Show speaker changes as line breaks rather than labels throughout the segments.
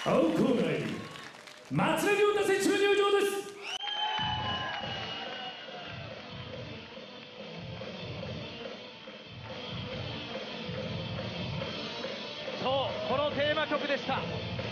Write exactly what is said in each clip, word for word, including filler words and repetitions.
青コーナーに松根亮太選手の入場です。
そう、このテーマ曲でした。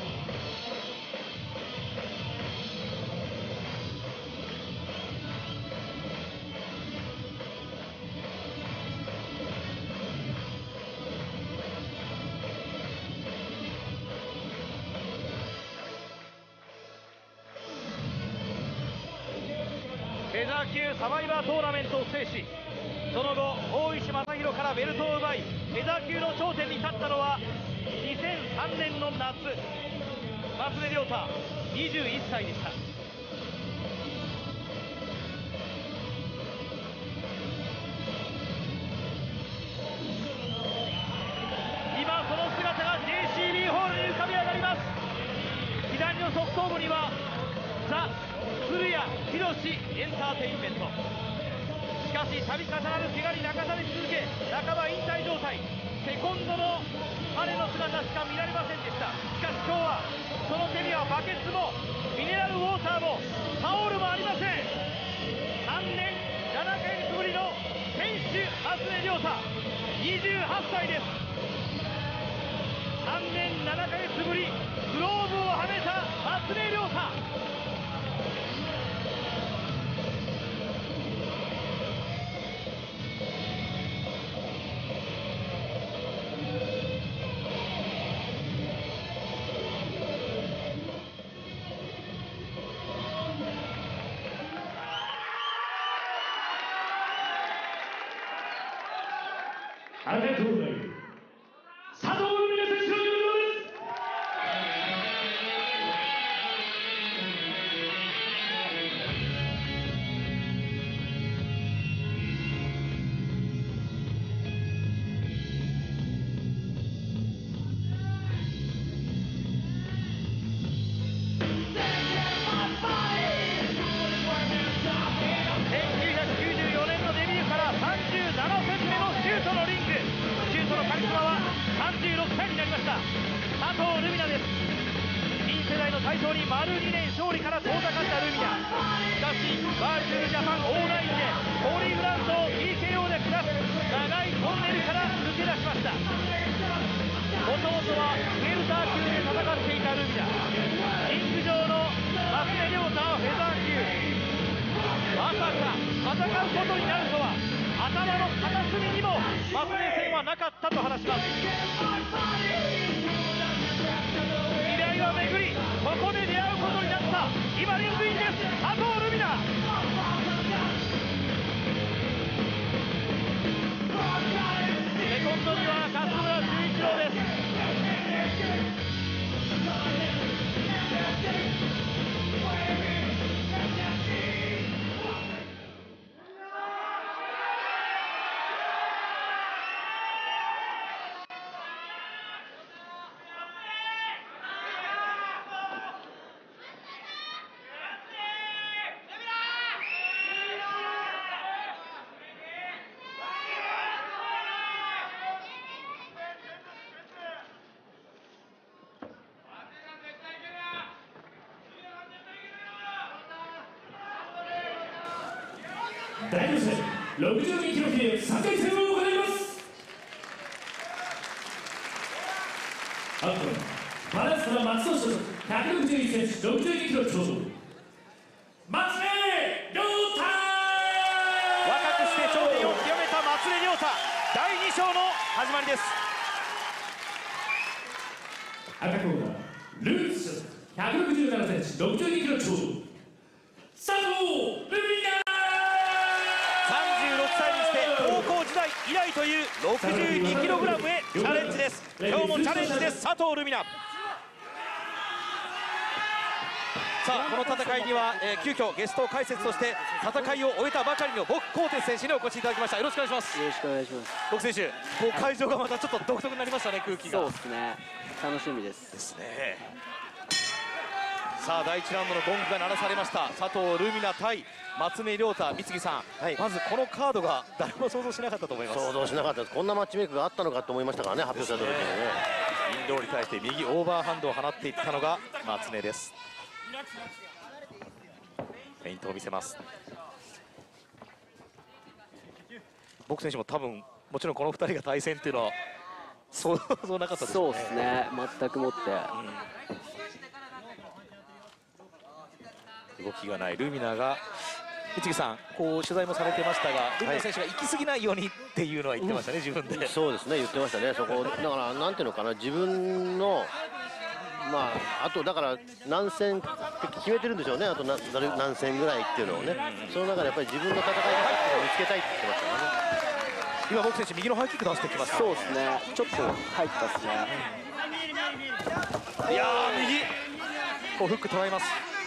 フェザー級サバイバートーナメントを制し、その後大石正弘からベルトを奪い、フェザー級の頂点に立ったのはにせんさんねんの夏、松根亮太にじゅういっさいでした。今その姿が ジェーシービー ホールに浮かび上がります。左の側頭部にはザ・古谷博エンターテインメント。しかし度重なる怪我に泣かされ続け、半ば引退状態、セコンドの彼の姿しか見られませんでした。しかし今日はその手にはバケツもミネラルウォーターもタオルもありません。さんねんななかげつぶりの選手松根亮太にじゅうはっさいです。さんねんななかげつぶりグローブをはめた松根亮太。
赤コーナーに佐藤ルミナ選手の入場です。
せんきゅうひゃくきゅうじゅうよねんのデビューからさんじゅうななせんめのシュートのリング、シュートのカリスマはさんじゅうろっさいになりました佐藤ルミナです。新世代の台頭に丸にねん勝利から遠ざかったルミナ。しかしバーチャルジャパンオーラインでホーリーフランスを ティーケーオー で下す長いトンネルから抜け出しました。もともとはウェルター級で戦っていたルミナ、リング上の松根亮太はフェザー級。まさか戦うことになるとは頭の片隅にも松根戦はなかったと話します。時代は巡り、ここで出会うことになった今リングインです、佐藤ルミナ。セコンドには勝村修一郎です。
だいにせんろくじゅうにキロ級さんかい戦を行います。赤コーナーバランスから松尾所属ひゃくろくじゅういちセンチろくじゅうにキロ超重松根亮太。
若くして頂点を極めた松根亮太、だいに章の始まりです。
赤コーナールーツ所属ひゃくろくじゅうななセンチろくじゅうにキロ超重佐藤ルミナ。
さんじゅうろくさいにして高校時代以来という ろくじゅうにキログラム へチャレンジです。今日もチャレンジです、佐藤ルミナ。さあこの戦いには、えー、急遽ゲスト解説として戦いを終えたばかりの僕コーテス選手にお越しいただきました。よろしくお願いします。
よろしくお願いします。
僕選手、こう会場がまたちょっと独特になりましたね、空気が。
そうですね、楽しみです
ですね。さあだいいちラウンドのゴングが鳴らされました。佐藤ルミナ対松根亮太。三木さん、はい、まずこのカードが誰も想像しなかったと思います。
想像しなかったです。こんなマッチメイクがあったのかと思いましたからね、発表された時にね。 インローに対して右オーバーハンドを放っていったのが松根です。フェイントを見せます。ボク選手も多分もちろんこのふたりが対戦っていうのは想像なかったですね。
そうですね、全くもって、
うん、動きがないルミナが、市木さんこう取材もされてましたが、ルミナ選手が行き過ぎないようにっていうのは言ってましたね、自分で。
そうですね、言ってましたね。そこだからなんていうのかな、自分のまああとだから何戦って決めてるんでしょうね。あと何何戦ぐらいっていうのをね、その中でやっぱり自分の戦い方っていうのを見つけたいって言ってましたからね。
今ボク選手右のハイキック出してきました。
そうですね、ちょっと入ったですね。
いやー、右こうフック捉えます。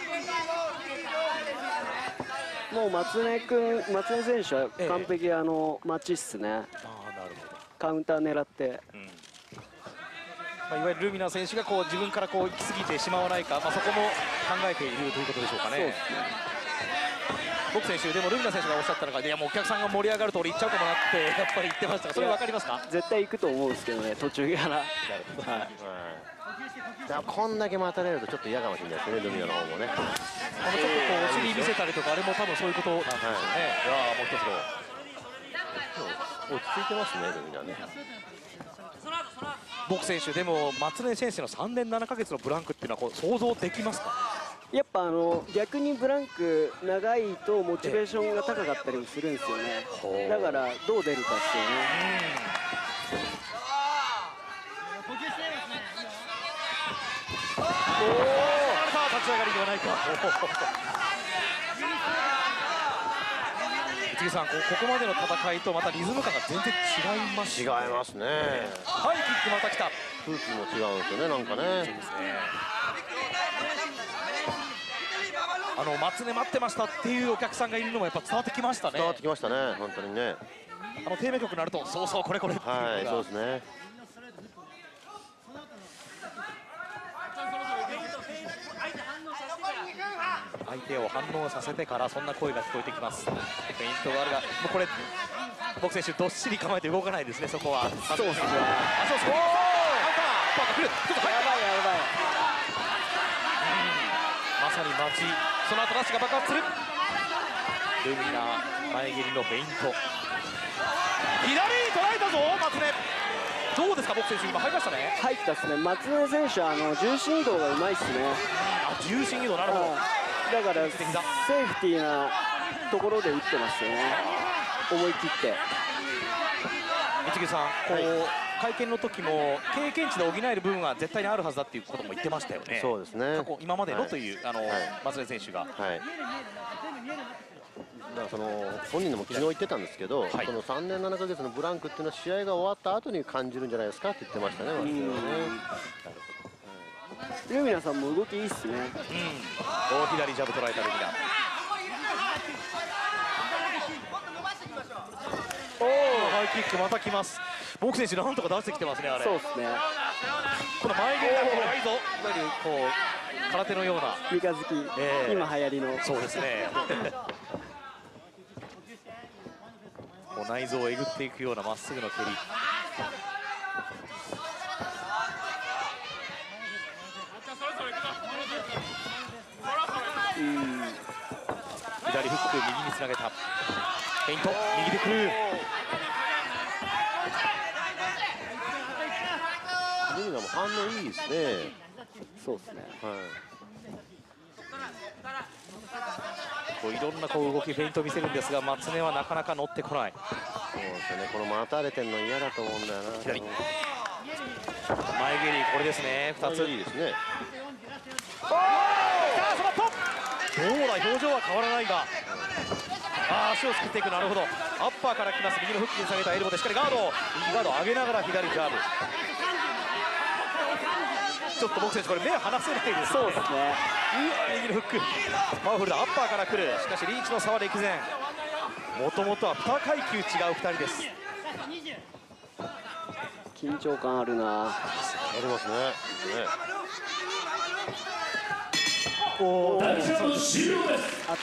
もう松根君、松根選手は完璧、あの待ちっすね。
ああ、なるほど。
カウンター狙って、
うん、まあ、いわゆるルミナ選手がこう自分からこう行き過ぎてしまわないか、まあ、そこも考えているということでしょうかね。そうですね。ボク選手でもルミナ選手がおっしゃったのが、いやもうお客さんが盛り上がると俺行っちゃうかもなってやっぱり言ってましたが、それ分かりますか？
絶対行くと思うんですけどね、途中から。はい。
だからこんだけ待たれるとちょっと嫌かもしれないですね、ルミナの方もね。
あのちょっとこうお尻見せたりとか、あれも多分そういうことなんでしょうね。はい、いやもう一つの
落ち着いてますね、ルミナね。
ボク選手でも松根選手のさんねんななかげつのブランクっていうのはこう想像できますか？
やっぱあの逆にブランク長いとモチベーションが高かったりもするんですよね。だからどう出るかっていうね。
おお、立ち上がりではないか。市木さん、ここまでの戦いとまたリズム感が全然違いますね。
違いますね。
はい、キックまた来た。
空気も違うんですよね、なんかね。そうですね。
あの松根待ってましたっていうお客さんがいるのもやっぱ伝わってきましたね。
伝わってきましたね、本当にね。
あの低迷曲になると、そうそうこれこれっていうのが、
はい、そうですね。
相手を反応させてからそんな声が聞こえてきます。フェイントがあるが、もうこれボク選手どっしり構えて動かないですね、そこは。
そうですね。
あ、そうそう。おお、アウター、パーが来る。ちょっとやばいやばい。まさに待ち、その後ラッシュが爆発する。ルミナ前蹴りのフェイント、左捉えたぞ松根。どうですか、ボク選手今入りましたね。
入ったですね。松根選手はあの重心移動がうまいですね。
あ、重心移動、なるほど。
だからセーフティーなところで打ってますよね、思い切って。
市木さん、こう、はい、会見の時も経験値で補える部分は絶対にあるはずだっていうことも言ってましたよね。
そうですね。
過去今までのという、はい、あの、はい、松根選手が。はい。
だからその本人でも昨日言ってたんですけど、はい、そのさんねんななかげつのブランクっていうのは試合が終わった後に感じるんじゃないですかって言ってましたね、松根はね。
ルミナさんも動きいいっすね。うん。
大左ジャブ捉えたルミナ。おお、ハイキックまた来ます。ボク選手なんとか出してきてますね、あれ。
そうですね。
この前蹴りがこれいいぞ。いわゆるこう空手のような
三日月、えー、今流行りの。
そうですね。もう内臓をえぐっていくようなまっすぐの蹴り。うん、左フック右につなげた。フェイント右でくる。
ルミナも反応いいですね。
そうですね。はい。
こういろんなこう動きフェイントを見せるんですが、松根はなかなか乗ってこない。
そうですよね。この待たれてるの嫌だと思うんだよな。
左前蹴り、これですね。二つ
いいですね。
おお、さあそのトップどうだ、表情は変わらないが、あ足をすくっていく。なるほど、アッパーから来ます。右のフックに下げたエルボでしっかりガード、右ガード上げながら左ジャブ。ちょっとボク選手これ目を離せないですね。
そうですね。
右のフックパワフルだ。アッパーから来る。しかしリーチの差は歴然。もともとはにかい級違うふたりです。
緊張感あるな。
ありますね。
第一ラウンド終了です。